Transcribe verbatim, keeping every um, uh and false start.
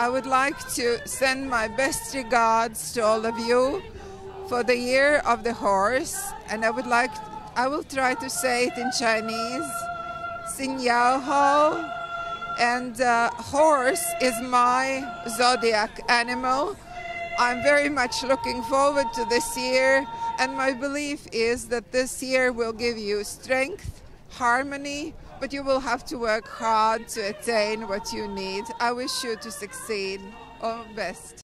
I would like to send my best regards to all of you for the year of the horse, and I would like, I will try to say it in Chinese, Xin Yao Ho, and uh, horse is my zodiac animal. I'm very much looking forward to this year, and my belief is that this year will give you strength, harmony, but you will have to work hard to attain what you need. I wish you to succeed. All best.